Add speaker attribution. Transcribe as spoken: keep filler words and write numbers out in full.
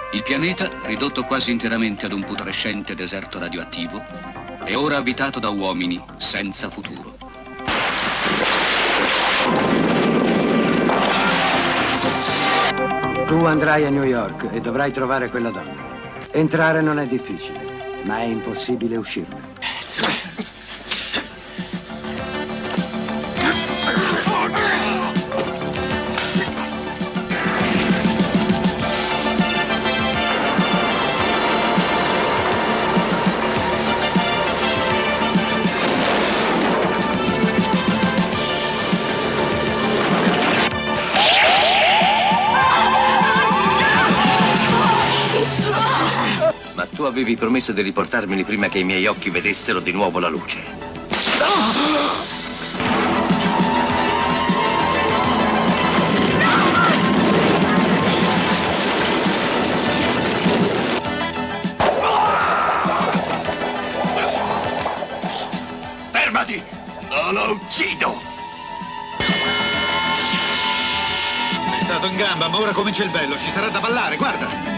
Speaker 1: Il pianeta, ridotto quasi interamente ad un putrescente deserto radioattivo, è ora abitato da uomini senza futuro.
Speaker 2: Tu andrai a New York e dovrai trovare quella donna. Entrare non è difficile, ma è impossibile uscirne.
Speaker 3: Tu avevi promesso di riportarmeli prima che i miei occhi vedessero di nuovo la luce. Fermati! O lo uccido!
Speaker 4: È stato in gamba, ma ora comincia il bello. Ci sarà da ballare, guarda!